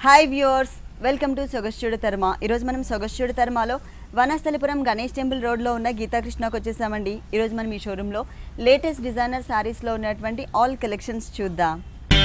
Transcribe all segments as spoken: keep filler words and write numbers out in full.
Hi viewers, welcome to సొగసు చూడ తర్మా. ఈరోజు మనం సొగసు చూడ తర్మాలో వనస్థలిపురం గణేష్ టెంపుల్ రోడ్లో ఉన్న గీతాకృష్ణకు వచ్చేసామండి. ఈరోజు మనం ఈ షోరూంలో లేటెస్ట్ డిజైనర్ శారీస్లో ఉన్నటువంటి ఆల్ కలెక్షన్స్ చూద్దాం.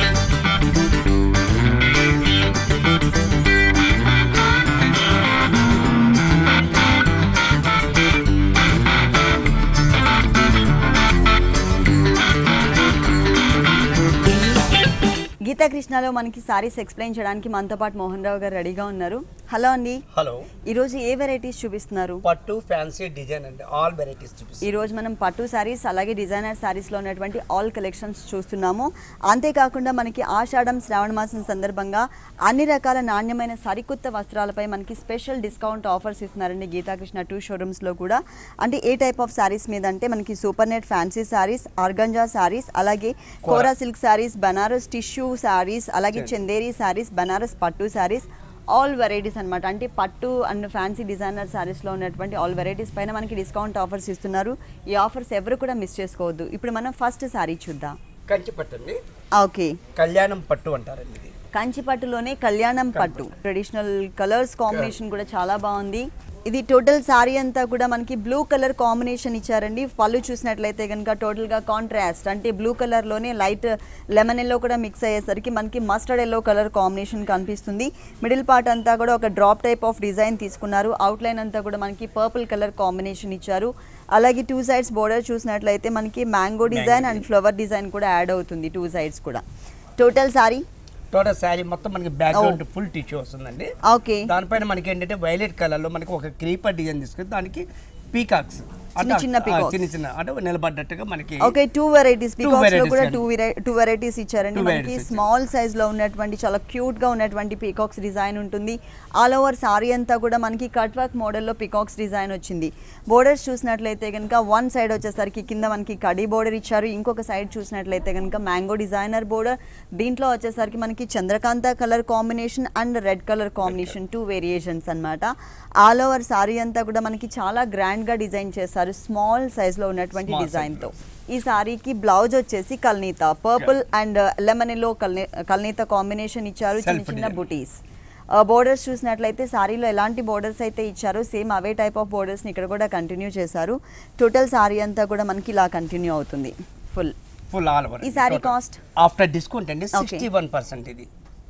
గీతాకృష్ణలో మనకి సారీస్ ఎక్స్ప్లెయిన్ చేయడానికి మనతో పాటు మోహన్ రావు గారు రెడీగా ఉన్నారు. హలో అండి. హలో. ఈ రోజు ఏ వెరైటీస్ చూపిస్తున్నారు? పట్టు ఫ్యాన్సీ డిజైన్ అండి, ఆల్ వెరైటీస్ చూపిస్తున్నారు. ఈ రోజు మనం పట్టు సారీస్ అలాగే డిజైనర్ సారీస్ లో ఉన్నటువంటి ఆల్ కలెక్షన్స్ చూస్తున్నాము. అంతేకాకుండా మనకి ఆషాఢం శ్రావణ మాసం సందర్భంగా అన్ని రకాల నాణ్యమైన సరికొత్త వస్త్రాలపై మనకి స్పెషల్ డిస్కౌంట్ ఆఫర్స్ ఇస్తున్నారండి గీతాకృష్ణ టూ షోరూమ్స్ లో కూడా. అంటే ఏ టైప్ ఆఫ్ సారీస్ మీద అంటే మనకి super net fancy saris, organza saris, అలాగే కోరా సిల్క్ సారీస్, బనారస్ టిష్యూ సారీస్, అలాగే చందేరి సారీస్, బనారస్ పట్టు సారీస్, ఆల్ వెరైటీస్ అనమాట. అంటే పట్టు అండ్ ఫ్యాన్సీ డిజైనర్ సారీస్లో ఉన్నటువంటి ఆల్ వెరైటీస్ పైన మనకి డిస్కౌంట్ ఆఫర్స్ ఇస్తున్నారు. ఈ ఆఫర్స్ ఎవరు కూడా మిస్ చేసుకోవద్దు. ఇప్పుడు మనం ఫస్ట్ సారీ చూద్దాం. కంచి పట్టు అండి. ఓకే, కళ్యాణం పట్టు అంటారండి ఇది. కంచి పట్టులోనే కళ్యాణం పట్టు. ట్రెడిషనల్ కలర్స్ కాంబినేషన్ కూడా చాలా బాగుంది. ఇది టోటల్ సారీ అంతా కూడా మనకి బ్లూ కలర్ కాంబినేషన్ ఇచ్చారండి. పళ్ళు చూసినట్లయితే కనుక టోటల్గా కాంట్రాస్ట్, అంటే బ్లూ కలర్లోనే లైట్ లెమన్ ఎల్లో కూడా మిక్స్ అయ్యేసరికి మనకి మస్టర్డ్ ఎల్లో కలర్ కాంబినేషన్ కనిపిస్తుంది. మిడిల్ పార్ట్ అంతా కూడా ఒక డ్రాప్ టైప్ ఆఫ్ డిజైన్ తీసుకున్నారు. అవుట్లైన్ అంతా కూడా మనకి పర్పుల్ కలర్ కాంబినేషన్ ఇచ్చారు. అలాగే టూ సైడ్స్ బోర్డర్ చూసినట్లయితే మనకి mango design and flower design కూడా యాడ్ అవుతుంది టూ సైడ్స్ కూడా. టోటల్ సారీ టోటల్ శారీ మొత్తం మనకి బ్యాక్గ్రౌండ్ ఫుల్ టిష్యూ వస్తుందండి. ఓకే, దానిపైన మనకి ఏంటంటే వైలెట్ కలర్ లో మనకి ఒక క్రీపర్ డిజైన్ తీసుకుని దానికి పీకాక్స్ చిన్న చిన్న చిన్న చిన్న అంటే నిలబడ్డట్టుగా మనకి. ఓకే, టూ వెరైటీస్ పీకాక్స్ లో కూడా టూ టూ వెరైటీస్ ఇచ్చారండి. మనకి స్మాల్ సైజ్ లో ఉన్నటువంటి చాలా క్యూట్ గా ఉన్నటువంటి పీకాక్స్ డిజైన్ ఉంటుంది. ఆల్ ఓవర్ సారీ అంతా కూడా మనకి కట్ వర్క్ మోడల్ లో పీకాక్స్ డిజైన్ వచ్చింది. బోర్డర్స్ చూసినట్లయితే కనుక వన్ సైడ్ వచ్చేసరికి కింద మనకి కడీ బోర్డర్ ఇచ్చారు. ఇంకొక సైడ్ చూసినట్లయితే కనుక మ్యాంగో డిజైనర్ బోర్డర్. దీంట్లో వచ్చేసరికి మనకి Chandrakanta colour combination and red colour combination, two variations అనమాట. ఆల్ ఓవర్ సారీ అంతా కూడా మనకి చాలా గ్రాండ్ గా డిజైన్ చేస్తారు స్మాల్ సైజ్ లో ఉన్నటువంటి డిజైన్ తో. ఈ సారీకి బ్లౌజ్ వచ్చేసి కల్నీత పర్పుల్ అండ్ లెమన్ ఎల్లో కల్నీత కాంబినేషన్ ఇచ్చారు. చిన్న చిన్న బుటీస్. బోర్డర్స్ చూసినట్లయితే సారీలో ఎలాంటి బోర్డర్స్ అయితే ఇచ్చారో సేమ్ అవే టైప్ ఆఫ్ బోర్డర్స్ ని ఇక్కడ కూడా కంటిన్యూ చేశారు. టోటల్ సారీ అంతా కూడా మనకి ఇలా కంటిన్యూ అవుతుంది ఫుల్ ఫుల్ ఆల్ ఓవర్. ఈ సారీ కాస్ట్ ఆఫ్టర్ డిస్కౌంట్ అండి సిక్స్టీ వన్ పర్సెంట్ ఇది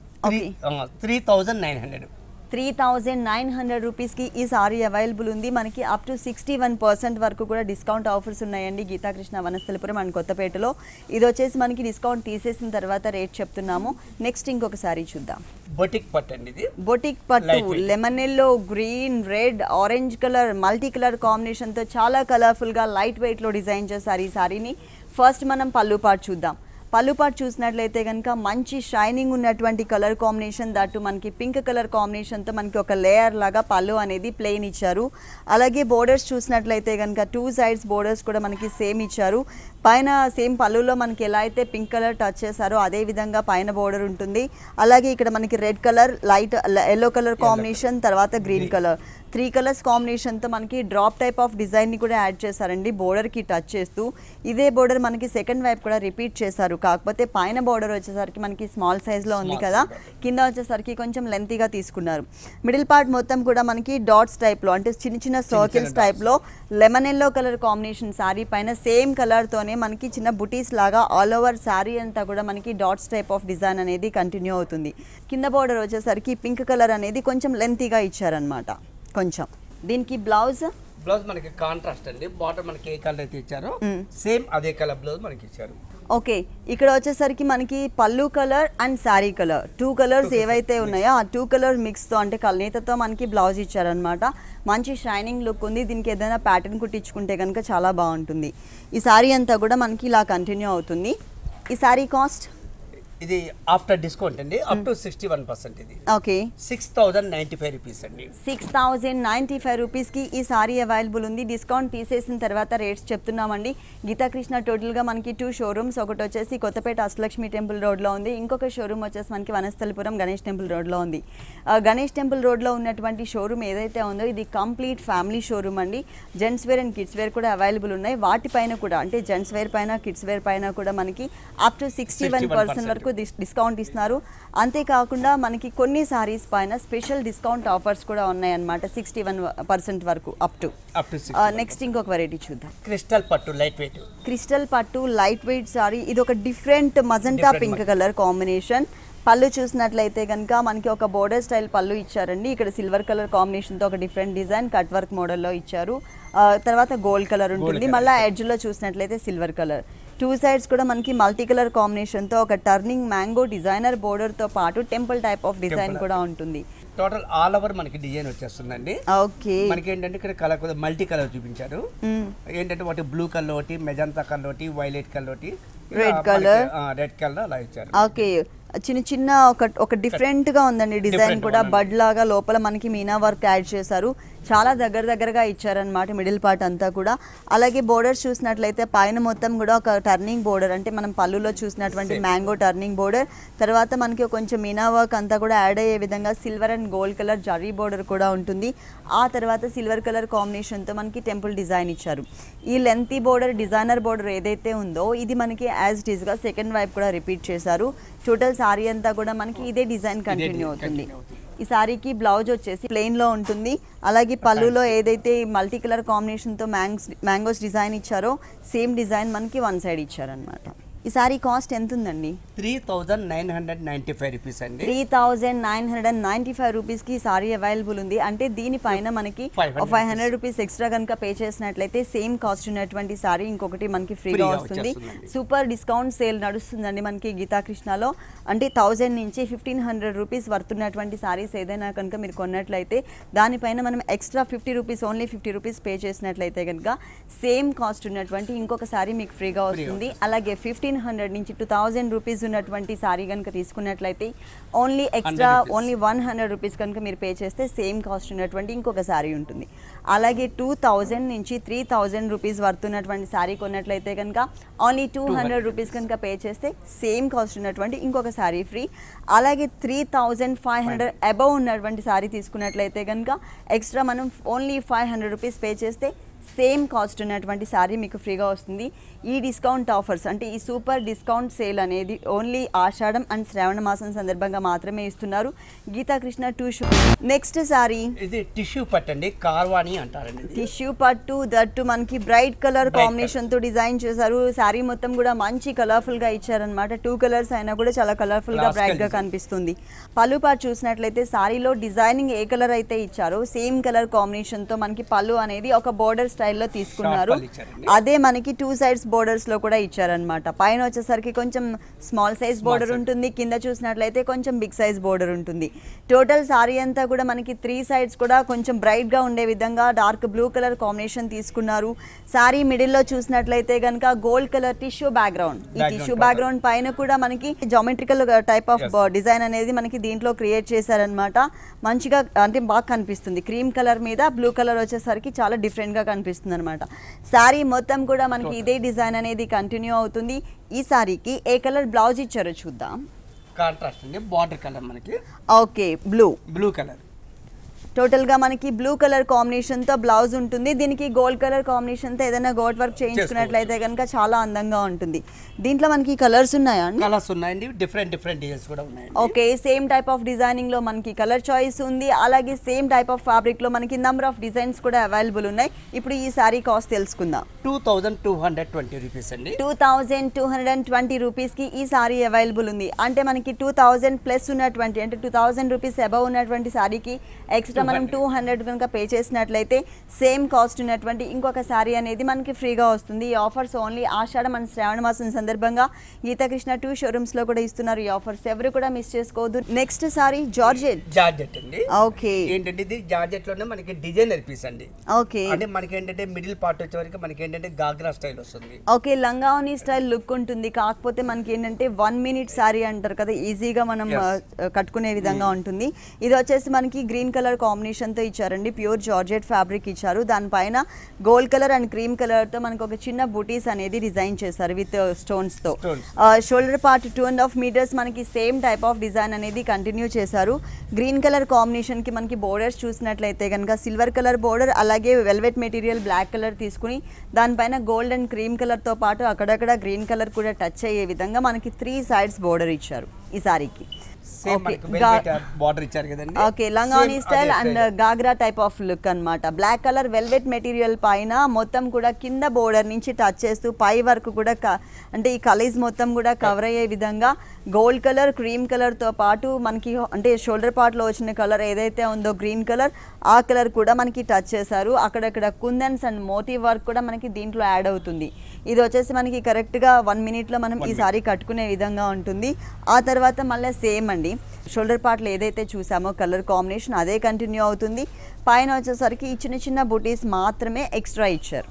three thousand nine hundred three thousand nine hundred రూపీస్కి ఈ సారీ అవైలబుల్ ఉంది. మనకి up to sixty one percent వరకు కూడా డిస్కౌంట్ ఆఫర్స్ ఉన్నాయండి గీతాకృష్ణ వనస్థలిపురం అండ్ కొత్తపేటలో. ఇది వచ్చేసి మనకి డిస్కౌంట్ తీసేసిన తర్వాత రేట్ చెప్తున్నాము. నెక్స్ట్ ఇంకొక సారీ చూద్దాం. బొటిక్ పట్టు అండి ఇది. బొటిక్ పట్టు lemon yellow, green, red, orange colour multi colour కాంబినేషన్తో చాలా కలర్ఫుల్గా లైట్ వెయిట్లో డిజైన్ చేశారు ఈ సారీని. ఫస్ట్ మనం పళ్ళు పార్ట్ చూద్దాం. పళ్ళు పార్ట్ చూసినట్లయితే కనుక మంచి షైనింగ్ ఉన్నటువంటి కలర్ కాంబినేషన్, దట్టు మనకి పింక్ కలర్ కాంబినేషన్తో మనకి ఒక లేయర్ లాగా పళ్ళు అనేది ప్లెయిన్ ఇచ్చారు. అలాగే బోర్డర్స్ చూసినట్లయితే కనుక టూ సైడ్స్ బోర్డర్స్ కూడా మనకి సేమ్ ఇచ్చారు. పైన సేమ్ పళ్ళులో మనకి ఎలా అయితే పింక్ కలర్ టచ్ చేశారో అదే విధంగా పైన బోర్డర్ ఉంటుంది. అలాగే ఇక్కడ మనకి red colour, light yellow colour combination, తర్వాత గ్రీన్ కలర్, త్రీ కలర్స్ కాంబినేషన్తో మనకి డ్రాప్ టైప్ ఆఫ్ డిజైన్ని కూడా యాడ్ చేశారండి బోర్డర్కి టచ్ చేస్తూ. ఇదే బోర్డర్ మనకి సెకండ్ వైపు కూడా రిపీట్ చేశారు. కాకపోతే పైన బోర్డర్ వచ్చేసరికి మనకి స్మాల్ సైజ్లో ఉంది కదా, కింద వచ్చేసరికి కొంచెం లెంతీగా తీసుకున్నారు. మిడిల్ పార్ట్ మొత్తం కూడా మనకి డాట్స్ టైప్లో, అంటే చిన్న చిన్న సర్కిల్స్ టైప్లో lemon yellow colour combination sari పైన సేమ్ కలర్తోనే మనకి చిన్న బుటీస్ లాగా ఆల్ ఓవర్ సారీ అంతా కూడా మనకి డాట్స్ టైప్ ఆఫ్ డిజైన్ అనేది కంటిన్యూ అవుతుంది. కింద బోర్డర్ వచ్చేసరికి పింక్ కలర్ అనేది కొంచెం లెంతీగా ఇచ్చారనమాట కొంచెం. దీనికి బ్లౌజ్ బ్లౌజ్ మనకి కాంట్రాస్ట్ అండి. బాటమ్ మనకి ఏ కలర్ అయితే ఇచ్చారో సేమ్ అదే కలర్ బ్లౌజ్ మనకి ఇచ్చారు. ఓకే, ఇక్కడ వచ్చేసరికి మనకి pallu colour and sari colour two colours ఏవైతే ఉన్నాయో ఆ టూ కలర్ మిక్స్తో, అంటే కల్నీతతో మనకి బ్లౌజ్ ఇచ్చారనమాట. మంచి షైనింగ్ లుక్ ఉంది. దీనికి ఏదైనా ప్యాటర్న్ కుట్టించుకుంటే కనుక చాలా బాగుంటుంది. ఈ సారీ అంతా కూడా మనకి ఇలా కంటిన్యూ అవుతుంది. ఈ సారీ కాస్ట్ ఇది ఆఫ్టర్ డిస్కౌంట్ అండి up to sixty one percent ఇది. Okay, six thousand ninety five rupees అండి. సిక్స్ థౌజండ్ నైన్టీ ఫైవ్ రూపీస్కి ఈ సారీ అవైలబుల్ ఉంది. డిస్కౌంట్ తీసేసిన తర్వాత రేట్స్ చెప్తున్నామండి. గీతాకృష్ణ టోటల్గా మనకి టూ షోరూమ్స్, ఒకటి వచ్చేసి కొత్తపేట అష్టలక్ష్మి టెంపుల్ రోడ్లో ఉంది, ఇంకొక షోరూమ్ వచ్చేసి మనకి వనస్థలిపురం గణేష్ టెంపుల్ రోడ్లో ఉంది. గణేష్ టెంపుల్ రోడ్లో ఉన్నటువంటి షోరూమ్ ఏదైతే ఉందో ఇది కంప్లీట్ ఫ్యామిలీ షోరూమ్ అండి. Gents wear and kids wear కూడా అవైలబుల్ ఉన్నాయి. వాటిపైన కూడా, అంటే జెంట్స్ వేర్ పైన కిడ్స్ వేర్ పైన కూడా మనకి up to sixty one percent వరకు వరకు డిస్కౌంట్ ఇస్తున్నారు. అంతేకాకుండా మనకి కొన్ని సారీస్ పైన స్పెషల్ డిస్కౌంట్ ఆఫర్స్ కూడా ఉన్నాయన్నమాట, సిక్స్టీ వన్ పర్సెంట్ వరకు అప్ టు. నెక్స్ట్ ఇంకొక వెరైటీ చూద్దాం. క్రిస్టల్ పట్టు లైట్ వెయిట్. క్రిస్టల్ పట్టు లైట్ వెయిట్ సారీ. ఇది ఒక different magenta pink colour combination. Pallu చూసినట్లయితే కనుక మనకి ఒక బోర్డర్ స్టైల్ పళ్ళు ఇచ్చారండి. ఇక్కడ సిల్వర్ కలర్ కాంబినేషన్తో ఒక డిఫరెంట్ డిజైన్ కట్ వర్క్ మోడల్లో ఇచ్చారు. తర్వాత గోల్డ్ కలర్ ఉంటుంది, మళ్ళీ ఎడ్జ్లో చూసినట్లయితే సిల్వర్ కలర్. టూ సైడ్స్ కూడా మనకి మల్టీ కలర్ కాంబినేషన్తో ఒక టర్నింగ్ మ్యాంగో డిజైనర్ బోర్డర్తో పాటు టెంపుల్ టైప్ ఆఫ్ డిజైన్ కూడా ఉంటుంది. టోటల్ ఆల్ ఓవర్ మనకి డిజైన్ వచ్చేస్తుందండి. ఓకే, మనకి ఏంటంటే ఇక్కడ కలర్ మల్టీ కలర్ చూపించారు. ఏంటంటే ఒకటి బ్లూ కలర్ ఒకటి, మెజంతా కలర్ ఒకటి, వైలెట్ కలర్ ఒకటి, రెడ్ కలర్ రెడ్ కలర్ అలా ఇచ్చారు. ఓకే, చిన్న చిన్న ఒక ఒక డిఫరెంట్ గా ఉందండి డిజైన్ కూడా. బడ్ లాగా లోపల మనకి మీనా వర్క్ యాడ్ చేశారు. చాలా దగ్గర దగ్గరగా ఇచ్చారనమాట మిడిల్ పార్ట్ అంతా కూడా. అలాగే బోర్డర్స్ చూసినట్లయితే పైన మొత్తం కూడా ఒక టర్నింగ్ బోర్డర్, అంటే మనం పళ్ళులో చూసినటువంటి మ్యాంగో టర్నింగ్ బోర్డర్. తర్వాత మనకి కొంచెం మీనా వర్క్ అంతా కూడా యాడ్ అయ్యే విధంగా silver and gold colour zari border కూడా ఉంటుంది. ఆ తర్వాత సిల్వర్ కలర్ కాంబినేషన్తో మనకి టెంపుల్ డిజైన్ ఇచ్చారు. ఈ లెంతీ బోర్డర్ డిజైనర్ బోర్డర్ ఏదైతే ఉందో ఇది మనకి యాజ్ ఇట్ ఈస్గా సెకండ్ వైపు కూడా రిపీట్ చేశారు. టోటల్ సారీ అంతా కూడా మనకి ఇదే డిజైన్ కంటిన్యూ అవుతుంది. ఈ సారీకి బ్లౌజ్ వచ్చేసి ప్లెయిన్ లో ఉంటుంది. అలాగే పళ్ళులో ఏదైతే మల్టీ కలర్ కాంబినేషన్ తో మ్యాంగ్స్ మ్యాంగోస్ డిజైన్ ఇచ్చారో సేమ్ డిజైన్ మనకి వన్ సైడ్ ఇచ్చారనమాట. ఈ సారీ కాస్ట్ ఎంత ఉందండి? Three thousand nine hundred ninety five rupees అండి. Three thousand nine hundred ninety five rupees కి సారీ అవైలబుల్ ఉంది. అంటే దీనిపైన మనకి ఫైవ్ హండ్రెడ్ రూపీస్ ఎక్స్ట్రా కనుక పే చేసినట్లయితే సేమ్ కాస్ట్ ఉన్నటువంటి సారీ ఇంకొకటి మనకి ఫ్రీగా వస్తుంది. సూపర్ డిస్కౌంట్ సేల్ నడుస్తుందండి మనకి గీతాకృష్ణలో. అంటే థౌజండ్ నుంచి ఫిఫ్టీన్ హండ్రెడ్ రూపీస్ వర్తున్నటువంటి సారీస్ ఏదైనా కనుక మీరు కొన్నట్లయితే దానిపైన మనం extra fifty rupees only fifty rupees pay చేసినట్లయితే కనుక సేమ్ కాస్ట్ ఉన్నటువంటి ఇంకొక సారీ మీకు ఫ్రీగా వస్తుంది. అలాగే ఫిఫ్టీన్ హండ్రెడ్ నుంచి టూ థౌజండ్ రూపీస్ ఉన్నటువంటి సారీ కనుక తీసుకున్నట్లయితే only extra only one hundred rupees కనుక మీరు పే చేస్తే సేమ్ కాస్ట్ ఉన్నటువంటి ఇంకొక సారీ ఉంటుంది. అలాగే టూ థౌజండ్ నుంచి త్రీ థౌజండ్ రూపీస్ వర్తున్నటువంటి సారీ కొన్నట్లయితే కనుక ఓన్లీ టూ హండ్రెడ్ రూపీస్ కనుక పే చేస్తే సేమ్ కాస్ట్ ఉన్నటువంటి ఇంకొక సారీ ఫ్రీ. అలాగే three thousand five hundred above ఉన్నటువంటి సారీ తీసుకున్నట్లయితే కనుక ఎక్స్ట్రా మనం only five hundred rupees pay చేస్తే సేమ్ కాస్ట్ ఉన్నటువంటి సారీ మీకు ఫ్రీగా వస్తుంది. ఈ డిస్కౌంట్ ఆఫర్స్ అంటే ఈ సూపర్ డిస్కౌంట్ సేల్ అనేది ఓన్లీ ఆషాఢం అండ్ శ్రావణ మాసం సందర్భంగా మాత్రమే ఇస్తున్నారు. గీతాకృష్ణ టూ షూ. నెక్స్ట్ సారీ ఇది టిష్యూ పట్టు అండి, కార్వాణి అంటారండి. టిష్యూ పట్టు దట్టు మనకి బ్రైట్ కలర్ కాంబినేషన్ తో డిజైన్ చేశారు. సారీ మొత్తం కూడా మంచి కలర్ఫుల్ గా ఇచ్చారనమాట. టూ కలర్స్ అయినా కూడా చాలా కలర్ఫుల్ గా బ్రైట్ గా కనిపిస్తుంది. పళ్ళు పాటు చూసినట్లయితే సారీలో డిజైనింగ్ ఏ కలర్ అయితే ఇచ్చారో సేమ్ కలర్ కాంబినేషన్ తో మనకి పళ్ళు అనేది ఒక బోర్డర్ స్టైల్లో తీసుకున్నారు. అదే మనకి టూ సైడ్స్ బోర్డర్స్ లో కూడా ఇచ్చారనమాట. పైన వచ్చేసరికి కొంచెం స్మాల్ సైజ్ బోర్డర్ ఉంటుంది, కింద చూసినట్లయితే కొంచెం బిగ్ సైజ్ బోర్డర్ ఉంటుంది. టోటల్ సారీ అంతా కూడా మనకి త్రీ సైడ్స్ కూడా కొంచెం బ్రైట్ గా ఉండే విధంగా డార్క్ బ్లూ కలర్ కాంబినేషన్ తీసుకున్నారు. సారీ మిడిల్ లో చూసినట్లయితే కనుక గోల్డ్ కలర్ టిష్యూ బ్యాక్గ్రౌండ్. ఈ టిష్యూ బ్యాక్గ్రౌండ్ పైన కూడా మనకి జామెట్రికల్ టైప్ ఆఫ్ డిజైన్ అనేది మనకి దీంట్లో క్రియేట్ చేశారనమాట. మంచిగా అంటే బాగా కనిపిస్తుంది. క్రీమ్ కలర్ మీద బ్లూ కలర్ వచ్చేసరికి చాలా డిఫరెంట్ గా కనిపిస్తుంది అనమాట. సారీ మొత్తం కూడా మనకి ఇదే డిజైన్ అనేది కంటిన్యూ అవుతుంది. ఈ సారీకి ఏ కలర్ బ్లౌజ్ ఇచ్చారో చూద్దాం. కాంట్రాస్ట్ అండి, బార్డర్ కలర్ మనకి. Okay, blue blue colour. Total గా మనకి బ్లూ కలర్ కాంబినేషన్ తో బ్లౌజ్ ఉంటుంది. దీనికి గోల్డ్ కలర్ కాంబినేషన్ తో ఏదైనా గోల్డ్ వర్క్ చేయించుకున్నట్లయితే కనుక చాలా అందంగా ఉంటుంది. దీంట్లో మనకి కలర్స్ ఉన్నాయా? కలర్స్ ఉన్నాయండి, డిఫరెంట్ డిఫరెంట్ డిజైన్స్ కూడా ఉన్నాయి. Okay, same type of designing లో మనకి కలర్ చాయిస్ ఉంది. అలాగే సేమ్ టైప్ ఆఫ్ ఫ్యాబ్రిక్ లో మనకి నంబర్ ఆఫ్ డిజైన్స్ కూడా అవైలబుల్ ఉన్నాయి. ఇప్పుడు ఈ సారీ కాస్ట్ తెలుసుకుందాం. Two thousand two hundred twenty rupees అండి. Two thousand two hundred and twenty rupees కి ఈ సారీ అవైలబుల్ ఉంది. అంటే మనకి టూ థౌజండ్ ప్లస్ ఉన్నటువంటి అంటే టూ థౌజండ్ రూపీస్ అబవ్ ఉన్నటువంటి సారీకి ఎక్స్ట్రా మనం టూ హండ్రెడ్ కనుక పే చేసినట్లయితే సేమ్ కాస్ట్ ఉన్నటువంటి ఇంకొక సారీ అనేది మనకి ఫ్రీగా వస్తుంది. ఈ offers only Ashadham and Shravana మాసం సందర్భంగా గీతాకృష్ణ టూ షోరూమ్స్ లో కూడా ఇస్తున్నారు. ఈ ఆఫర్స్ ఎవరు కూడా మిస్ చేసుకోవద్దు. Next sari georgette. జార్జెట్ అండి. ఓకే, ఏంటంటే ఇది జార్జెట్ లోనే మనకి డిజైనర్ పీస్ అండి. ఓకే, అంటే మనకి ఏంటంటే మిడిల్ పార్ట్ వచ్చే వరకు మనకి ఏంటంటే గాగ్రా స్టైల్ వస్తుంది. ఓకే, లంగావని స్టైల్ లుక్ ఉంటుంది. కాకపోతే మనకి ఏంటంటే వన్ మినిట్ సారీ అంటారు కదా, ఈజీగా మనం కట్టుకునే విధంగా ఉంటుంది. ఇది వచ్చేసి మనకి గ్రీన్ కలర్ కాంబినేషన్ తో ఇచ్చారండి. ప్యూర్ జార్జెట్ ఫ్యాబ్రిక్ ఇచ్చారు. దానిపైన gold colour and cream colour తో మనకు ఒక చిన్న బూటీస్ అనేది డిజైన్ చేశారు విత్ స్టోన్స్ తో. Shoulder part two and half metres మనకి సేమ్ టైప్ ఆఫ్ డిజైన్ అనేది కంటిన్యూ చేశారు. గ్రీన్ కలర్ కాంబినేషన్ కి మనకి బోర్డర్స్ చూసినట్లయితే కనుక సిల్వర్ కలర్ బోర్డర్, అలాగే వెల్వెట్ మెటీరియల్ బ్లాక్ కలర్ తీసుకుని దానిపైన గోల్డ్ అండ్ క్రీమ్ కలర్ తో పాటు అక్కడక్కడ గ్రీన్ కలర్ కూడా టచ్ అయ్యే విధంగా మనకి త్రీ సైడ్స్ బోర్డర్ ఇచ్చారు ఈ సారీకి. ఓకే, లంగాని style and ghagra type of look అన్నమాట. బ్లాక్ కలర్ వెల్వెట్ మెటీరియల్ పైన మొత్తం కూడా కింద బోర్డర్ నుంచి టచ్ చేస్తూ పై వరకు కూడా అంటే ఈ కలీజ్ మొత్తం కూడా కవర్ అయ్యే విధంగా గోల్డ్ కలర్ క్రీమ్ కలర్ తో పాటు మనకి అంటే షోల్డర్ పార్ట్ లో వచ్చిన కలర్ ఏదైతే ఉందో గ్రీన్ కలర్, ఆ కలర్ కూడా మనకి టచ్ చేశారు. అక్కడక్కడ కుందన్స్ అండ్ మోతీ వర్క్ కూడా మనకి దీంట్లో యాడ్ అవుతుంది. ఇది వచ్చేసి మనకి కరెక్ట్ గా వన్ మినిట్ లో మనం ఈ సారీ కట్టుకునే విధంగా ఉంటుంది. ఆ తర్వాత మళ్ళీ సేమ్ అండి, షోల్డర్ పార్ట్లో ఏదైతే చూసామో కలర్ కాంబినేషన్ అదే కంటిన్యూ అవుతుంది. పైన వచ్చేసరికి ఈ చిన్న చిన్న బూటీస్ మాత్రమే ఎక్స్ట్రా ఇచ్చారు.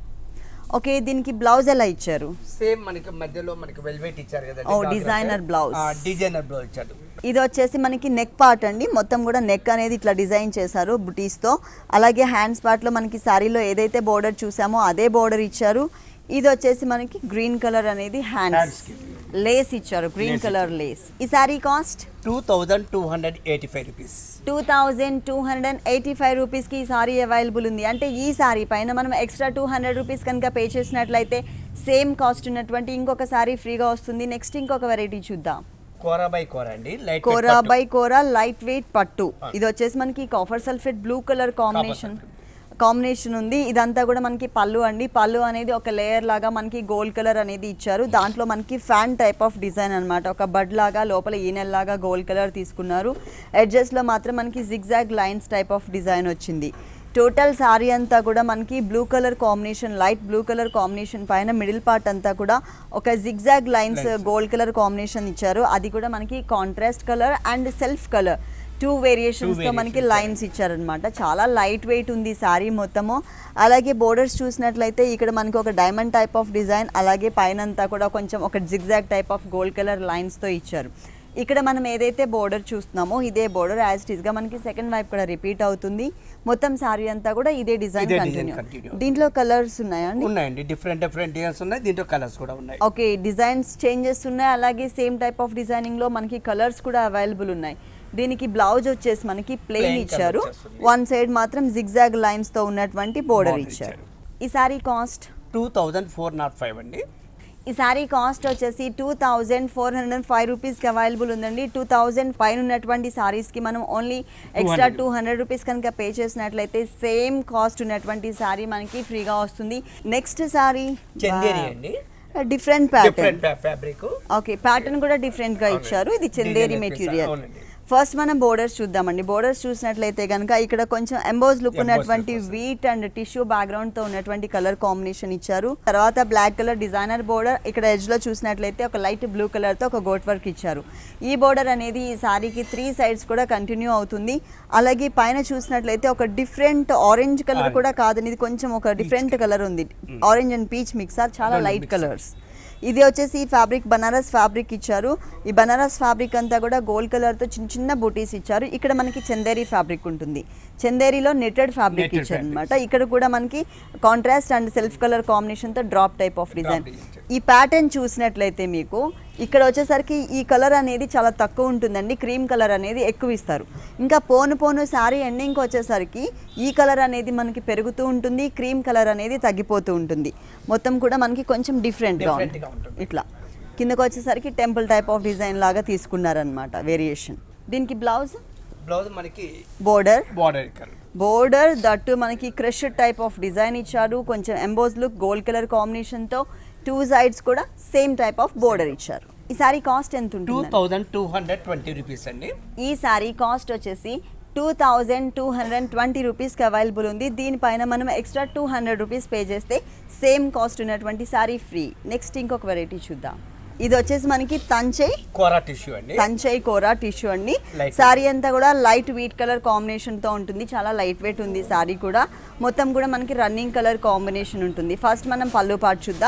ఓకే, దీనికి బ్లౌజ్ ఎలా ఇచ్చారు? సేమ్ మనకి మధ్యలో మనకి వెల్వెట్ ఇచ్చారు కదా. ఓ డిజైనర్ బ్లౌజ్. డిజైనర్ బ్లౌజ్ ఇచ్చారు. ఇది వచ్చేసి మనకి నెక్ పార్ట్ అండి. మొత్తం కూడా నెక్ అనేది ఇట్లా డిజైన్ చేశారు బుటీస్ తో. అలాగే హ్యాండ్స్ పార్ట్ లో మనకి సారీలో ఏదైతే బోర్డర్ చూసామో అదే బోర్డర్ ఇచ్చారు. ఇది వచ్చేసి మనకి గ్రీన్ కలర్ అనేది హ్యాండ్స్ లేస్ ఇచ్చారు, గ్రీన్ కలర్ లేస్. ఈ sari cost two thousand two hundred eighty five rupees. Two thousand two hundred eighty five రూపీస్కి ఈ సారీ అవైలబుల్ ఉంది. అంటే ఈ సారీ పైన మనం ఎక్స్ట్రా టూ హండ్రెడ్ రూపీస్ కనుక పే చేసినట్లయితే సేమ్ కాస్ట్ ఉన్నటువంటి ఇంకొక సారీ ఫ్రీగా వస్తుంది. నెక్స్ట్ ఇంకొక వెరైటీ చూద్దాం. కోరా బై కోరా అండి, kora by kora light weight పట్టు. ఇది వచ్చేసి మనకి copper sulphate blue colour combination combination ఉంది. ఇదంతా కూడా మనకి పళ్ళు అండి. పళ్ళు అనేది ఒక లేయర్ లాగా మనకి గోల్డ్ కలర్ అనేది ఇచ్చారు. దాంట్లో మనకి ఫ్యాన్ టైప్ ఆఫ్ డిజైన్ అనమాట. ఒక బడ్ లాగా లోపల ఈనెల్ లాగా గోల్డ్ కలర్ తీసుకున్నారు. ఎడ్జెస్ లో మాత్రం మనకి zigzag lines type of design వచ్చింది. టోటల్ సారీ అంతా కూడా మనకి blue colour combination, light blue colour combination పైన మిడిల్ పార్ట్ అంతా కూడా ఒక zigzag lines gold colour combination ఇచ్చారు. అది కూడా మనకి contrast colour and self colour two variations తో మనకి లైన్స్ ఇచ్చారనమాట. చాలా లైట్ వెయిట్ ఉంది సారీ మొత్తము. అలాగే బోర్డర్స్ చూసినట్లయితే ఇక్కడ మనకి ఒక డైమండ్ టైప్ ఆఫ్ డిజైన్, అలాగే పైన అంతా కూడా కొంచెం ఒక zigzag type of gold colour lines తో ఇచ్చారు. ఇక్కడ మనం ఏదైతే బోర్డర్ చూస్తున్నామో ఇదే బోర్డర్ యాజ్ ఇట్ ఈస్ గా మనకి సెకండ్ వైపు కూడా రిపీట్ అవుతుంది. మొత్తం సారీ అంతా కూడా ఇదే డిజైన్ కంటిన్యూ. దీంట్లో కలర్స్ ఉన్నాయా? ఉన్నాయండి, డిఫరెంట్ డిఫరెంట్ డిజైన్స్ ఉన్నాయి. దీంట్లో కలర్స్ కూడా ఉన్నాయి. ఓకే, డిజైన్స్ చేంజెస్ ఉన్నాయి. అలాగే సేమ్ టైప్ ఆఫ్ డిజైనింగ్ లో మనకి కలర్స్ కూడా అవైలబుల్ ఉన్నాయి. దీనికి బ్లౌజ్ వచ్చేసి మనకి ప్లెయిన్ ఇచ్చారు. వన్ సైడ్ మాత్రం జిగ్జాగ్ లైన్స్ తో ఉన్నటువంటి బోర్డర్ ఇచ్చారు. ఈ sari cost two thousand four nought five అండి. ఈ సారీ కాస్ట్ వచ్చేసి two thousand four hundred five రూపీస్కి అవైలబుల్ ఉందండి. టూ థౌజండ్ పైన ఉన్నటువంటి సారీస్కి మనం only extra two hundred rupees కనుక పే చేసినట్లయితే సేమ్ కాస్ట్ ఉన్నటువంటి సారీ మనకి ఫ్రీగా వస్తుంది. Next sari different pattern fabric. Okay, pattern కూడా డిఫరెంట్ గా ఇచ్చారు. ఇది చందేరి మెటీరియల్. ఫస్ట్ మనం బోర్డర్స్ చూద్దామండి. బోర్డర్స్ చూసినట్లయితే కనుక ఇక్కడ కొంచెం ఎంబోజ్ లుక్ ఉన్నటువంటి వీట్ అండ్ టిష్యూ బ్యాక్గ్రౌండ్ తో ఉన్నటువంటి కలర్ కాంబినేషన్ ఇచ్చారు. తర్వాత బ్లాక్ కలర్ డిజైనర్ బోర్డర్. ఇక్కడ ఎడ్జ్ లో చూసినట్లయితే ఒక లైట్ బ్లూ కలర్ తో ఒక గోట్ వర్క్ ఇచ్చారు. ఈ బోర్డర్ అనేది ఈ సారీకి త్రీ సైడ్స్ కూడా కంటిన్యూ అవుతుంది. అలాగే పైన చూసినట్లయితే ఒక డిఫరెంట్ ఆరెంజ్ కలర్ కూడా కాదని ఇది కొంచెం ఒక డిఫరెంట్ కలర్ ఉంది. ఆరెంజ్ అండ్ పీచ్ మిక్సర్, చాలా లైట్ కలర్స్. ఇది వచ్చేసి ఫ్యాబ్రిక్ బనారస్ ఫ్యాబ్రిక్ ఇచ్చారు. ఈ బనారస్ ఫ్యాబ్రిక్ అంతా కూడా గోల్డ్ కలర్ తో చిన్న చిన్న బూటీస్ ఇచ్చారు. ఇక్కడ మనకి చందేరి ఫ్యాబ్రిక్ ఉంటుంది. చందేరిలో నెటెడ్ ఫ్యాబ్రిక్ ఇచ్చారు అనమాట. ఇక్కడ కూడా మనకి contrast and self colour combination తో డ్రాప్ టైప్ ఆఫ్ డిజైన్. ఈ ప్యాటర్న్ చూసినట్లయితే మీకు ఇక్కడ వచ్చేసరికి ఈ కలర్ అనేది చాలా తక్కువ ఉంటుందండి. క్రీమ్ కలర్ అనేది ఎక్కువ ఇస్తారు. ఇంకా పోను పోను శారీ ఎండింగ్కి వచ్చేసరికి ఈ కలర్ అనేది మనకి పెరుగుతూ ఉంటుంది, క్రీమ్ కలర్ అనేది తగ్గిపోతూ ఉంటుంది. మొత్తం కూడా మనకి కొంచెం డిఫరెంట్గా ఉంటుంది. ఇట్లా కిందకు వచ్చేసరికి టెంపుల్ టైప్ ఆఫ్ డిజైన్ లాగా తీసుకున్నారనమాట వేరియేషన్. దీనికి బ్లౌజ్ బ్లౌజ్ మనకి బోర్డర్ బోర్డర్ బోర్డర్ దట్టు మనకి క్రష్ టైప్ ఆఫ్ డిజైన్ ఇచ్చారు. కొంచెం emboss look gold colour combination తో టూ సైడ్స్ కూడా సేమ్ టైప్ ఆఫ్ బోర్డర్ ఇచ్చారు. ఈ సారీ కాస్ట్ ఎంత ఉంటుంది? Two thousand two hundred twenty rupees అండి. ఈ సారీ కాస్ట్ వచ్చేసి two thousand two hundred twenty రూపీస్కి అవైలబుల్ ఉంది. దీనిపైన మనం extra two hundred rupees pay చేస్తే సేమ్ కాస్ట్ ఉన్నటువంటి సారీ ఫ్రీ. నెక్స్ట్ ఇంకొక వెరైటీ చూద్దాం. ఇది వచ్చేసి మనకి తంచై కోరా టిష్యూ అండి. తంచై కోరా టిష్యూ అండి. సారీ అంతా కూడా లైట్ వీట్ కలర్ కాంబినేషన్ తో ఉంటుంది. చాలా లైట్ వెయిట్ ఉంది సారీ కూడా. మొత్తం కూడా మనకి రన్నింగ్ కలర్ కాంబినేషన్ ఉంటుంది. ఫస్ట్ మనం పళ్ళు పార్ట్ చూద్దాం.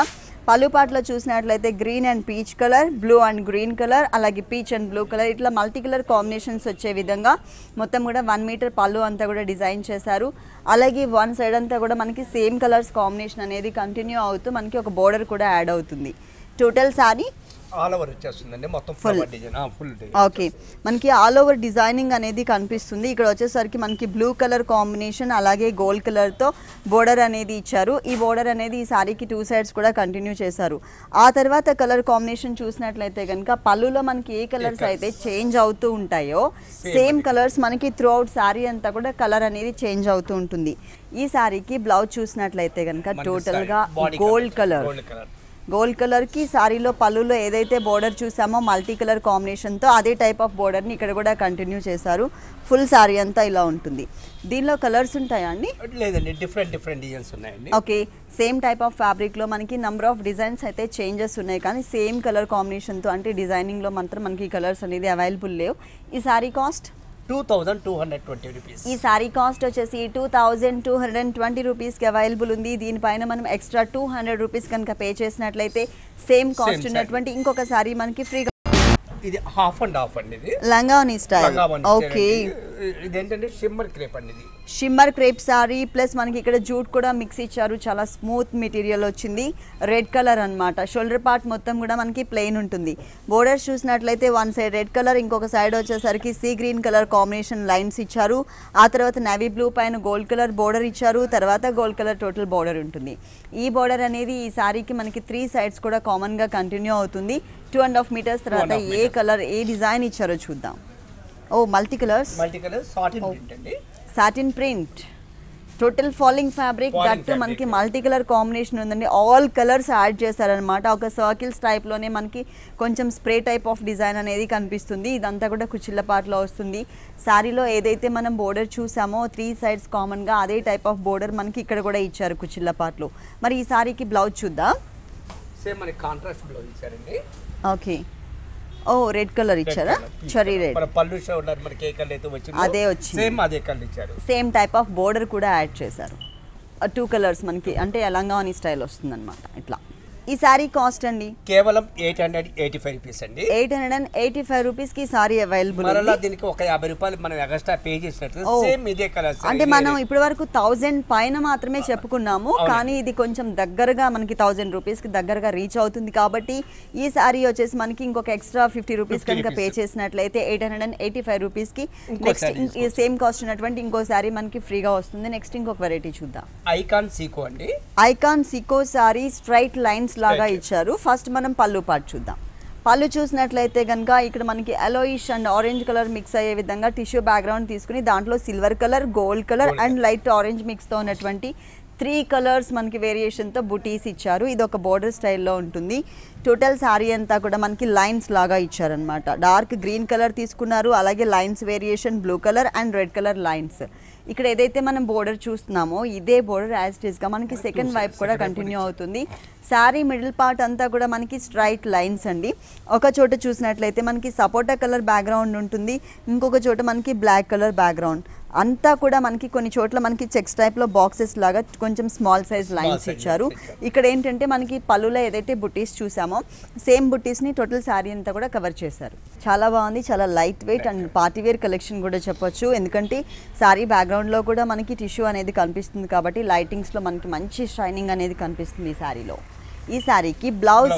పళ్ళు పాటలో చూసినట్లయితే green and peach colour, blue and green colour, అలాగే పీచ్ అండ్ బ్లూ కలర్, ఇట్లా మల్టీ కలర్ కాంబినేషన్స్ వచ్చే విధంగా మొత్తం కూడా వన్ మీటర్ పళ్ళు అంతా కూడా డిజైన్ చేశారు. అలాగే వన్ సైడ్ అంతా కూడా మనకి సేమ్ కలర్స్ కాంబినేషన్ అనేది కంటిన్యూ అవుతూ మనకి ఒక బోర్డర్ కూడా యాడ్ అవుతుంది. టోటల్ సారీ ఆల్ ఓవర్ వచ్చేస్తుందండి, మొత్తం flower design full design. Okay, మనకి ఆల్ ఓవర్ డిజైనింగ్ అనేది కనిపిస్తుంది. ఇక్కడ వచ్చేసరికి మనకి బ్లూ కలర్ కాంబినేషన్ అలాగే గోల్డ్ కలర్తో బోర్డర్ అనేది ఇచ్చారు. ఈ బోర్డర్ అనేది ఈ సారీకి టూ సైడ్స్ కూడా కంటిన్యూ చేశారు. ఆ తర్వాత కలర్ కాంబినేషన్ చూసినట్లయితే కనుక పళ్ళులో మనకి ఏ కలర్స్ అయితే చేంజ్ అవుతూ ఉంటాయో సేమ్ కలర్స్ మనకి త్రూ అవుట్ సారీ అంతా కూడా కలర్ అనేది చేంజ్ అవుతూ ఉంటుంది. ఈ సారీకి బ్లౌజ్ చూసినట్లయితే కనుక టోటల్గా గోల్డ్ కలర్ గోల్డ్ కలర్కి సారీలో పళ్ళులో ఏదైతే బోర్డర్ చూసామో మల్టీ కలర్ కాంబినేషన్తో అదే టైప్ ఆఫ్ బోర్డర్ని ఇక్కడ కూడా కంటిన్యూ చేశారు. ఫుల్ సారీ అంతా ఇలా ఉంటుంది. దీనిలో కలర్స్ ఉంటాయా అండి? లేదండి, డిఫరెంట్ డిఫరెంట్ డిజైన్స్ ఉన్నాయండి. ఓకే, సేమ్ టైప్ ఆఫ్ ఫ్యాబ్రిక్లో మనకి నెంబర్ ఆఫ్ డిజైన్స్ అయితే చేంజెస్ ఉన్నాయి, కానీ సేమ్ కలర్ కాంబినేషన్తో అంటే డిజైనింగ్లో మాత్రం మనకి కలర్స్ అనేది అవైలబుల్ లేవు. ఈ sari cost two thousand two hundred twenty rupees. ఈ సారీ కాస్ట్ వచ్చేసి two thousand two hundred and twenty రూపీస్కి అవైలబుల్ ఉంది. దీనిపైన మనం ఎక్స్ట్రా టూ హండ్రెడ్ రూపీస్ కనుక పే చేసినట్లయితే సేమ్ కాస్ట్ ఉన్నటువంటి ఇంకొక సారీ మనకి ఫ్రీగా. ఇది హాఫ్ అండ్ హాఫ్ అండి, ఇది లంగావని స్టైల్. ఓకే, ఇదేంటంటే షిమ్మర్ క్రేప్ అండి, ఇది షిమ్మర్ క్రేప్ సారీ ప్లస్ మనకి ఇక్కడ జూట్ కూడా మిక్స్ ఇచ్చారు. చాలా స్మూత్ మెటీరియల్ వచ్చింది, రెడ్ కలర్ అన్నమాట. షోల్డర్ పార్ట్ మొత్తం కూడా మనకి ప్లెయిన్ ఉంటుంది. బోర్డర్స్ చూసినట్లయితే వన్ సైడ్ రెడ్ కలర్, ఇంకొక సైడ్ వచ్చేసరికి sea green colour combination lines ఇచ్చారు. ఆ తర్వాత నేవీ బ్లూ పైన గోల్డ్ కలర్ బోర్డర్ ఇచ్చారు. తర్వాత గోల్డ్ కలర్ టోటల్ బోర్డర్ ఉంటుంది. ఈ బోర్డర్ అనేది ఈ సారీకి మనకి త్రీ సైడ్స్ కూడా కామన్గా కంటిన్యూ అవుతుంది. టూ అండ్ హాఫ్ మీటర్స్ తర్వాత ఏ కలర్ ఏ డిజైన్ ఇచ్చారో చూద్దాం. ఓ multi colours, multi colour satin print అండి, satin print, total falling fabric. That మనకి మల్టీ కలర్ కాంబినేషన్ ఉందండి. ఆల్ కలర్స్ యాడ్ చేశారనమాట. ఒక సర్కిల్స్ టైప్లోనే మనకి కొంచెం స్ప్రే టైప్ ఆఫ్ డిజైన్ అనేది కనిపిస్తుంది. ఇదంతా కూడా కుచిళ్ళ పాటలో వస్తుంది. శారీలో ఏదైతే మనం బోర్డర్ చూసామో త్రీ సైడ్స్ కామన్గా అదే టైప్ ఆఫ్ బోర్డర్ మనకి ఇక్కడ కూడా ఇచ్చారు కుచిళ్ళ పాటలో. మరి ఈ సారీకి బ్లౌజ్ చూద్దాం. సేమ్ మనకి కాంట్రాస్ట్ బ్లౌజ్ ఇచ్చారండి. ఓకే, ఓ రెడ్ కలర్ ఇచ్చారా? Cherry red. మన పళ్ళు షోల్డర్ మనకి ఏ కలర్ అయితే వచ్చిందో అదే వచ్చింది, సేమ్ అదే కలర్ ఇచ్చారు. సేమ్ టైప్ ఆఫ్ బోర్డర్ కూడా యాడ్ చేశారు. టూ కలర్స్ మనకి అంటే లంగావని స్టైల్ వస్తుందన్నమాట. ఇట్లా ఈ సారీ కాస్ట్ అండి కేవలం eight hundred eighty five rupees అండి. Eight hundred and eighty five rupees కి సారీ అవైలబుల్. మరలా దీనికి ఒక యాభై రూపాయలు మనం ఎక్స్ట్రా పే చేసినట్టు సేమ్ ఇదే కలర్. అంటే మనం ఇప్పటి వరకు థౌజండ్ పైన మాత్రమే చెప్పుకున్నాము, కానీ ఇది కొంచెం దగ్గరగా మనకి థౌజండ్ రూపీస్ కి దగ్గరగా రీచ్ అవుతుంది. కాబట్టి ఈ సారీ వచ్చేసి మనకి ఇంకొక ఎక్స్ట్రా ఫిఫ్టీ రూపీస్ కనుక పే చేసినట్లయితే eight hundred and eighty five rupees కి నెక్స్ట్ సేమ్ కాస్ట్ ఉన్నటువంటి ఇంకో సారీ మనకి ఫ్రీగా వస్తుంది. నెక్స్ట్ ఇంకొక వెరైటీ చూద్దాం. ఐకాన్ సీకో అండి. ఐకాన్ సీకో సారీ స్ట్రైట్ లైన్స్ లాగా ఇచ్చారు. ఫస్ట్ మనం పళ్ళు పార్ట్ చూద్దాం. పళ్ళు చూసినట్లయితే కనుక ఇక్కడ మనకి yellowish and orange colour mix అయ్యే విధంగా టిష్యూ బ్యాక్గ్రౌండ్ తీసుకుని దాంట్లో silver colour, gold colour and light orange మిక్స్తో ఉన్నటువంటి త్రీ కలర్స్ మనకి వేరియేషన్తో బుటీస్ ఇచ్చారు. ఇది ఒక బోర్డర్ స్టైల్లో ఉంటుంది. టోటల్ శారీ అంతా కూడా మనకి లైన్స్ లాగా ఇచ్చారనమాట. డార్క్ గ్రీన్ కలర్ తీసుకున్నారు, అలాగే lines variation blue colour and red colour lines. ఇక్కడ ఏదైతే మనం బోర్డర్ చూస్తున్నామో ఇదే బోర్డర్ యాజ్ ఇట్ ఈస్గా మనకి సెకండ్ వైపు కూడా కంటిన్యూ అవుతుంది. శారీ మిడిల్ పార్ట్ అంతా కూడా మనకి స్ట్రైట్ లైన్స్ అండి. ఒక చోట చూసినట్లయితే మనకి సపోటా కలర్ బ్యాక్గ్రౌండ్ ఉంటుంది, ఇంకొక చోట మనకి బ్లాక్ కలర్ బ్యాక్గ్రౌండ్. అంతా కూడా మనకి కొన్ని చోట్ల మనకి చెక్స్ టైప్లో బాక్సెస్ లాగా కొంచెం స్మాల్ సైజ్ లైన్స్ ఇచ్చారు. ఇక్కడ ఏంటంటే మనకి పళ్ళులో ఏదైతే బుటీస్ చూసామో సేమ్ బుటీస్ని టోటల్ శారీ అంతా కూడా కవర్ చేశారు. చాలా బాగుంది, చాలా light weight and party wear collection కూడా చెప్పొచ్చు. ఎందుకంటే శారీ బ్యాక్గ్రౌండ్లో కూడా మనకి టిష్యూ అనేది కనిపిస్తుంది కాబట్టి లైటింగ్స్లో మనకి మంచి షైనింగ్ అనేది కనిపిస్తుంది ఈ శారీలో. ఈ శారీకి బ్లౌజ్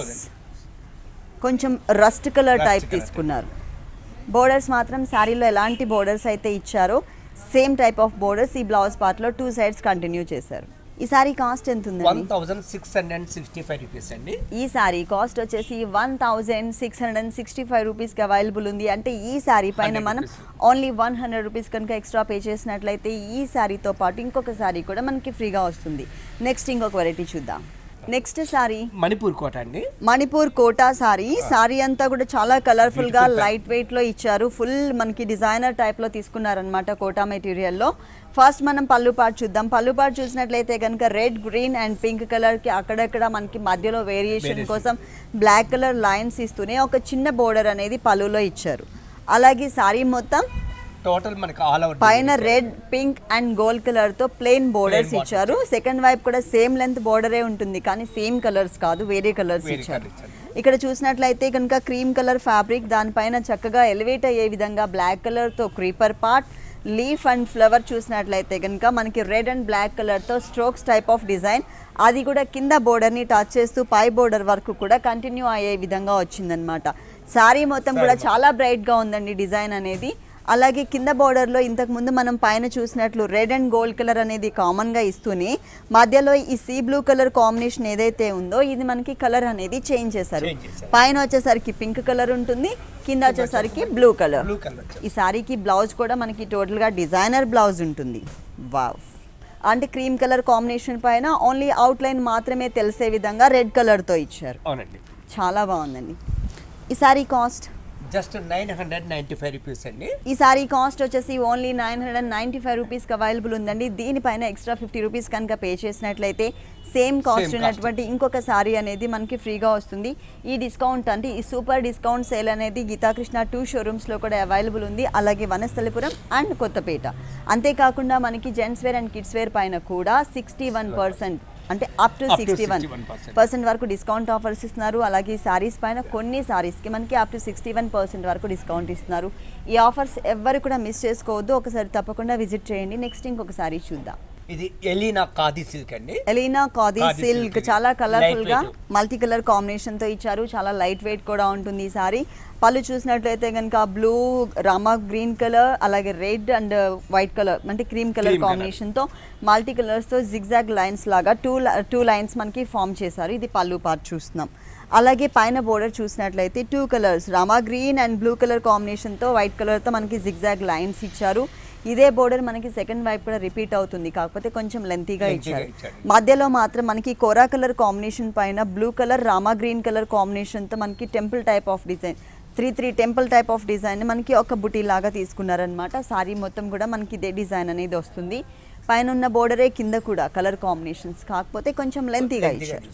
కొంచెం రస్ట్ కలర్ టైప్ తీసుకున్నారు. బోర్డర్స్ మాత్రం శారీలో ఎలాంటి బోర్డర్స్ అయితే ఇచ్చారో సేమ్ టైప్ ఆఫ్ బోర్డర్స్ ఈ బ్లౌజ్ పార్ట్లో టూ సైడ్స్ కంటిన్యూ చేశారు. ఈ సారీ కాస్ట్ ఎంత ఉంది? One thousand six hundred sixty five rupees అండి. ఈ సారీ కాస్ట్ వచ్చేసి one thousand six hundred sixty five రూపీస్కి అవైలబుల్ ఉంది. అంటే ఈ సారీ పైన మనం ఓన్లీ వన్ హండ్రెడ్ రూపీస్ కనుక ఎక్స్ట్రా పే చేసినట్లయితే ఈ సారీతో పాటు ఇంకొక సారీ కూడా మనకి ఫ్రీగా వస్తుంది. నెక్స్ట్ ఇంకొక వెరైటీ చూద్దాం. నెక్స్ట్ సారీ మణిపూర్ కోట అండి. Manipur quota sorry. సారీ అంతా కూడా చాలా కలర్ఫుల్ గా లైట్ వెయిట్ లో ఇచ్చారు. ఫుల్ మనకి డిజైనర్ టైప్ లో తీసుకున్నారనమాట కోటా మెటీరియల్ లో. ఫస్ట్ మనం పళ్ళు పార్ట్ చూద్దాం. పళ్ళు పార్ట్ చూసినట్లయితే కనుక red, green and pink colour కి అక్కడక్కడ మనకి మధ్యలో వేరియేషన్ కోసం బ్లాక్ కలర్ లైన్స్ ఇస్తూనే ఒక చిన్న బోర్డర్ అనేది పళ్ళులో ఇచ్చారు. అలాగే సారీ మొత్తం టోటల్ మనకి ఆల్ ఓవర్ పైన red pink and gold colour తో ప్లెయిన్ బోర్డర్స్ ఇచ్చారు. సెకండ్ వైపు కూడా సేమ్ లెంత్ బోర్డరే ఉంటుంది కానీ సేమ్ కలర్స్ కాదు, వేరే కలర్స్ ఇచ్చారు. ఇక్కడ చూసినట్లయితే కనుక క్రీమ్ కలర్ ఫ్యాబ్రిక్, దానిపైన చక్కగా ఎలివేట్ అయ్యే విధంగా బ్లాక్ కలర్ తో creeper part, leaf and flower చూసినట్లయితే కనుక మనకి రెడ్ అండ్ బ్లాక్ కలర్తో స్ట్రోక్స్ టైప్ ఆఫ్ డిజైన్, అది కూడా కింద బోర్డర్ని టచ్ చేస్తూ పై బోర్డర్ వరకు కూడా కంటిన్యూ అయ్యే విధంగా వచ్చిందనమాట. శారీ మొత్తం కూడా చాలా బ్రైట్గా ఉందండి డిజైన్ అనేది. అలాగే కింద బోర్డర్లో ఇంతకుముందు మనం పైన చూసినట్లు రెడ్ అండ్ గోల్డ్ కలర్ అనేది కామన్గా ఇస్తూనే మధ్యలో ఈ సీ బ్లూ కలర్ కాంబినేషన్ ఏదైతే ఉందో ఇది మనకి కలర్ అనేది చేంజ్ చేశారు. పైన వచ్చేసరికి పింక్ కలర్ ఉంటుంది, కింద వచ్చేసరికి బ్లూ కలర్. ఈ సారీకి బ్లౌజ్ కూడా మనకి టోటల్గా డిజైనర్ బ్లౌజ్ ఉంటుంది. వావ్, అంటే క్రీమ్ కలర్ కాంబినేషన్ పైన ఓన్లీ అవుట్లైన్ మాత్రమే తెలిసే విధంగా రెడ్ కలర్తో ఇచ్చారు. అవునండి, చాలా బాగుందండి. ఈ sari cost just nine hundred ninety five rupees అండి. ఈ సారీ కాస్ట్ వచ్చేసి only nine hundred ninety five రూపీస్కి అవైలబుల్ ఉందండి. దీనిపైన ఎక్స్ట్రా ఫిఫ్టీ రూపీస్ కనుక పే చేసినట్లయితే సేమ్ కాస్ట్ ఉన్నటువంటి ఇంకొక సారీ అనేది మనకి ఫ్రీగా వస్తుంది. ఈ డిస్కౌంట్ అంటే ఈ సూపర్ డిస్కౌంట్ సేల్ అనేది గీతాకృష్ణ టూ షోరూమ్స్లో కూడా అవైలబుల్ ఉంది, అలాగే వనస్థలిపురం అండ్ కొత్తపేట. అంతేకాకుండా మనకి gents wear and kids wear పైన కూడా సిక్స్టీ వన్ పర్సెంట్ అంటే up to sixty one percent వరకు డిస్కౌంట్ ఆఫర్స్ ఇస్తున్నారు. అలాగే సారీస్ పైన కొన్ని సారీస్కి మనకి up to sixty one percent వరకు డిస్కౌంట్ ఇస్తున్నారు. ఈ ఆఫర్స్ ఎవరు కూడా మిస్ చేసుకోవద్దు, ఒకసారి తప్పకుండా విజిట్ చేయండి. నెక్స్ట్ ఇంకొక సారీ చూద్దాం. ఇది ఎలీనా ఖాదీ సిల్క్ అండి. ఎలీనా ఖాదీ సిల్క్ చాలా కలర్ఫుల్ గా మల్టీ కలర్ కాంబినేషన్ తో ఇచ్చారు. చాలా లైట్ వెయిట్ కూడా ఉంటుంది ఈ సారీ. పళ్ళు చూసినట్లయితే కనుక బ్లూ, రామా గ్రీన్ కలర్, అలాగే రెడ్ అండ్ వైట్ కలర్ అంటే క్రీమ్ కలర్ కాంబినేషన్ తో మల్టీ కలర్స్ తో జిగ్జాగ్ లైన్స్ లాగా టూ టూ లైన్స్ మనకి ఫామ్ చేశారు. ఇది పళ్ళు పార్ట్ చూస్తున్నాం. అలాగే పైన బోర్డర్ చూసినట్లయితే two colours rama green and blue colour combination తో వైట్ కలర్ తో మనకి జిగ్జాగ్ లైన్స్ ఇచ్చారు. ఇదే బోర్డర్ మనకి సెకండ్ వైపు కూడా రిపీట్ అవుతుంది, కాకపోతే కొంచెం లెంతీగా ఇచ్చారు. మధ్యలో మాత్రం మనకి కోరా కలర్ కాంబినేషన్ పైన blue colour, rama green colour కాంబినేషన్తో మనకి temple type of design, three three temple type of design మనకి ఒక బుటీ లాగా తీసుకున్నారనమాట. సారీ మొత్తం కూడా మనకి ఇదే డిజైన్ అనేది వస్తుంది. పైన ఉన్న బోర్డరే కింద కూడా కలర్ కాంబినేషన్స్, కాకపోతే కొంచెం లెంతీగా ఇచ్చారు.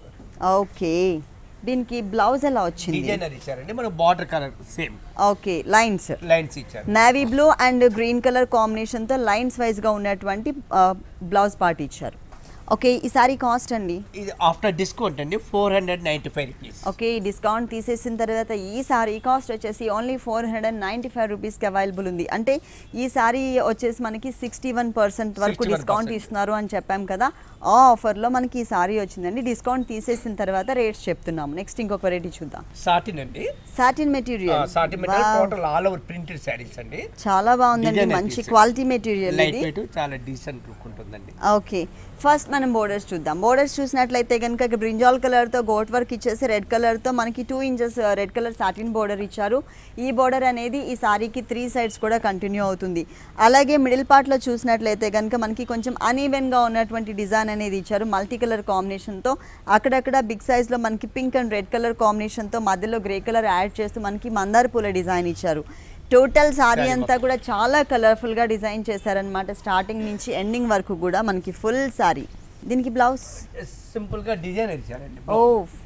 ఓకే, దీనికి బ్లౌజ్ ఎలా వచ్చింది? డిజైనర్ ఇచ్చారండి, మన border colour same. Okay, lines lines ఇచ్చారు. Navy blue and green colour combination తో లైన్స్ వైజ్ గా ఉన్నటువంటి బ్లౌజ్ పార్ట్ ఇచ్చారు. ఓకే, ఈ సారీ కాస్ట్ అండి? ఇది ఆఫ్టర్ డిస్కౌంట్ అండి four hundred ninety five rupees. Okay, ఈ డిస్కౌంట్ తీసేసిన తర్వాత ఈ సారీ కాస్ట్ వచ్చేసి only four hundred ninety five రూపీస్కి అవైలబుల్ ఉంది. అంటే ఈ సారీ వచ్చేసి మనకి సిక్స్టీ వన్ పర్సెంట్ వరకు డిస్కౌంట్ ఇస్తున్నారు అని చెప్పాం కదా, ఆ ఆఫర్లో మనకి ఈ సారీ వచ్చిందండి. డిస్కౌంట్ తీసేసిన తర్వాత రేట్స్ చెప్తున్నాము. నెక్స్ట్ ఇంకొక వెరైటీ చూద్దాం. సాటిన్ అండి, satin material. Satin material total all over printed saris అండి. చాలా బాగుందండి, మంచి క్వాలిటీ మెటీరియల్ ఇది. చాలా డీసెంట్ లుక్ ఉంటుందండి. ఓకే, ఫస్ట్ మనం బోర్డర్స్ చూద్దాం. బోర్డర్స్ చూసినట్లయితే కనుక బ్రింజాల్ కలర్తో గోట్ వర్క్ ఇచ్చేసి రెడ్ కలర్తో మనకి two inches red colour satin border ఇచ్చారు. ఈ బోర్డర్ అనేది ఈ సారీకి త్రీ సైడ్స్ కూడా కంటిన్యూ అవుతుంది. అలాగే మిడిల్ పార్ట్లో చూసినట్లయితే కనుక మనకి కొంచెం అన్ఈవెన్గా ఉన్నటువంటి డిజైన్ అనేది ఇచ్చారు మల్టీ కలర్ కాంబినేషన్తో. అక్కడక్కడ బిగ్ సైజ్లో మనకి పింక్ అండ్ రెడ్ కలర్ కాంబినేషన్తో మధ్యలో గ్రే కలర్ యాడ్ చేస్తూ మనకి మందార పూల డిజైన్ ఇచ్చారు. టోటల్ సారీ అంతా కూడా చాలా కలర్ఫుల్గా డిజైన్ చేశారనమాట, స్టార్టింగ్ నుంచి ఎండింగ్ వరకు కూడా మనకి ఫుల్ సారీ. దీనికి బ్లౌజ్ సింపుల్గా డిజైన్ ఇచ్చారండి. ఓ,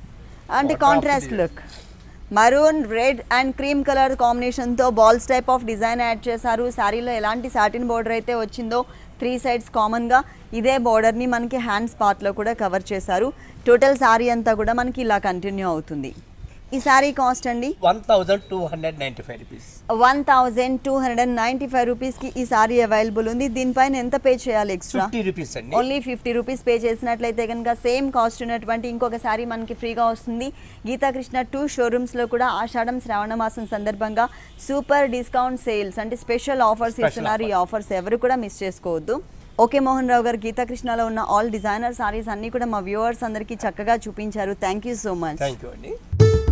అంటే contrast look maroon, red and cream colour కాంబినేషన్తో balls type of design add చేశారు. శారీలో ఎలాంటి సాటిన్ బోర్డర్ అయితే వచ్చిందో త్రీ సైడ్స్ కామన్గా ఇదే బోర్డర్ని మనకి హ్యాండ్స్ పార్ట్లో కూడా కవర్ చేశారు. టోటల్ సారీ అంతా కూడా మనకి ఇలా కంటిన్యూ అవుతుంది. ఈ సారీ కాస్ట్ అండి one thousand two hundred ninety five rupees. One thousand two hundred ninety five రూపీస్కి ఈ సారీ అవైలబుల్ ఉంది. దీనిపైన ఎంత పే చేయాలి ఎక్స్ట్రా? ఫిఫ్టీ రూపీస్ అండి. ఓన్లీ ఫిఫ్టీ రూపీస్ పే చేసినట్లయితే కనుక సేమ్ కాస్ట్ ఉన్నటువంటి ఇంకొక సారీ మనకి ఫ్రీగా వస్తుంది. గీతాకృష్ణ టూ షోరూమ్స్లో కూడా ఆషాఢం శ్రావణ మాసం సందర్భంగా సూపర్ డిస్కౌంట్ సేల్స్ అంటే స్పెషల్ ఆఫర్స్ ఇస్తున్నారు. ఈ ఆఫర్స్ ఎవరు కూడా మిస్ చేసుకోవద్దు. ఓకే మోహన్ రావు గారు, గీతాకృష్ణలో ఉన్న ఆల్ డిజైనర్ సారీస్ అన్నీ కూడా మా వ్యూవర్స్ అందరికీ చక్కగా చూపించారు. Thank you so much. Thank you అండి.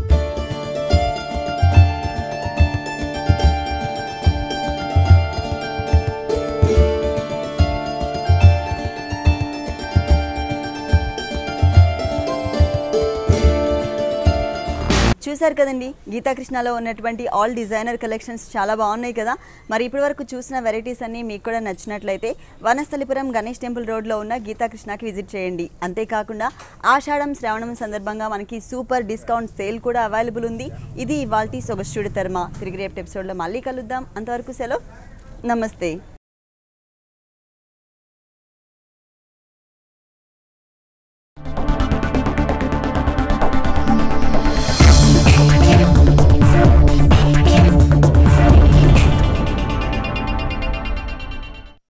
చూసారు కదండి, గీతాకృష్ణలో ఉన్నటువంటి ఆల్ డిజైనర్ కలెక్షన్స్ చాలా బాగున్నాయి కదా. మరి ఇప్పటి వరకు చూసిన వెరైటీస్ అన్నీ మీకు కూడా నచ్చినట్లయితే వనస్థలిపురం గణేష్ టెంపుల్ రోడ్లో ఉన్న గీతాకృష్ణకి విజిట్ చేయండి. అంతేకాకుండా ఆషాఢం శ్రావణం సందర్భంగా మనకి సూపర్ డిస్కౌంట్ సేల్ కూడా అవైలబుల్ ఉంది. ఇది ఇవాల్టి సొగసు చూడ తర్మ. తిరిగి రేపు ఎపిసోడ్లో మళ్ళీ కలుద్దాం. అంతవరకు సెలవు. నమస్తే.